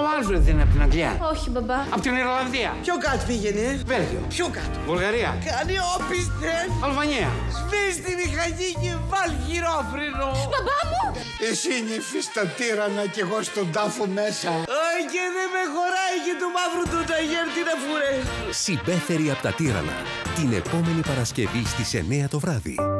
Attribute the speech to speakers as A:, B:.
A: Άλφρεντ είναι από την Αγγλία.
B: Όχι, μπαμπά.
A: Από την Ιρλανδία.
C: Πιο κάτω πήγαινε.
A: Βέλγιο.
C: Πιο κάτω.
A: Βουλγαρία.
C: Κάνει όπισθεν.
A: Αλβανία.
C: Σβήσει τη μηχανή και βάλ γυρόφρυνο.
B: Μπαμπά μου!
D: Εσύ νύφη στα τύρανα κι εγώ στον τάφο μέσα.
C: Όχι και δεν με χωράει και το μαύρο του ταγέρ τι να φουρέ.
E: Συμπέθεροι από τα τύρανα. Την επόμενη Παρασκευή στις 9 το βράδυ.